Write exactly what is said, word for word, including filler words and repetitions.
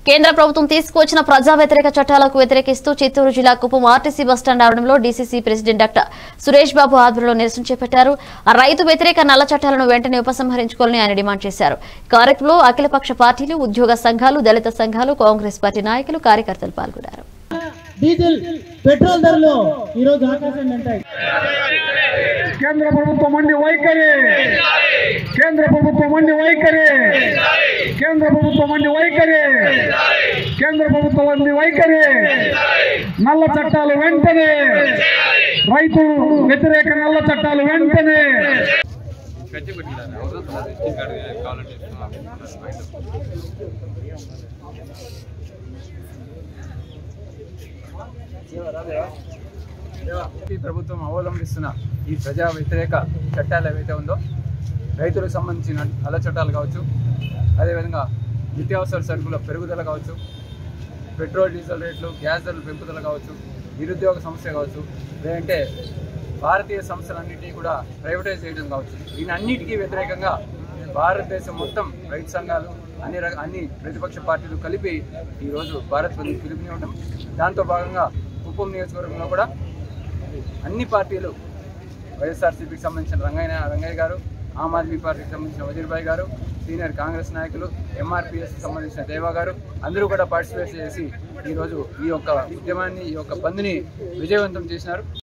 కేంద్ర ప్రభుత్వం తీసుకువచ్చిన ప్రజా వ్యతిరేక చట్టాలకు వ్యతిరేకిస్తూ చిత్తూరు జిల్లా కుప్పం ఆర్టీసీ బస్టాండ్ ఆవరణలో DCC president doctor Suresh Babu ఆధ్వర్యంలో నిరసన చేపట్టారు. రైతు వ్యతిరేక నల్ల చట్టాలను వెంటనే ఉపసంహరించుకోవాలని ఆయన డిమాండ్ చేశారు. కార్యక్రమంలో అఖిలపక్ష పార్టీలు, ఉద్యోగ సంఘాలు, దళిత సంఘాలు, కాంగ్రెస్ పార్టీ నాయకులు, కార్యకర్తలు పాల్గొన్నారు. డీజిల్ పెట్రోల్ ధరలు ఈ రోజు ఆకాశం అంటాయి. కేంద్ర ప్రభుత్వం మండి వైఖరి కేంద్ర ప్రభుత్వం మండి వైఖరి కేంద్ర ప్రభుత్వం మండి వైఖరి కేంద్ర ప్రభుత్వం మండి వైఖరి నల్ల చట్టాలు వెంటనే, రైతు వ్యతిరేక నల్ల చట్టాలు వెంటనే. ప్రభుత్వం అవలంబిస్తున్న ఈ ప్రజా వ్యతిరేక చట్టాలు ఏవైతే ఉందో, రైతులకు సంబంధించిన నల్ల చట్టాలు కావచ్చు, అదేవిధంగా నిత్యావసర సరుకుల పెరుగుదల కావచ్చు, పెట్రోల్ డీజిల్ రేట్లు, గ్యాస్ ధరల పెంపుదల కావచ్చు, నిరుద్యోగ సమస్య కావచ్చు, లేదంటే భారతీయ సంస్థలన్నింటినీ కూడా ప్రైవేటైజ్ చేయడం కావచ్చు, దీనన్నిటికీ వ్యతిరేకంగా భారతదేశం మొత్తం రైతు సంఘాలు, అన్ని అన్ని ప్రతిపక్ష పార్టీలు కలిపి ఈరోజు భారత్ బంద్కి పిలుపునివ్వడం. దాంతో భాగంగా కుప్పం నియోజకవర్గంలో కూడా అన్ని పార్టీలు, వైఎస్ఆర్సీపీకి సంబంధించిన రంగయ్య రంగయ్య గారు, ఆమ్ ఆద్మీ పార్టీకి సంబంధించిన వజీర్భాయ్ గారు, సీనియర్ కాంగ్రెస్ నాయకులు, ఎంఆర్పీఎస్కి సంబంధించిన దేవా గారు అందరూ కూడా పార్టిసిపేట్ చేసి ఈరోజు ఈ యొక్క ఉద్యమాన్ని, ఈ యొక్క బంద్ని విజయవంతం చేసినారు.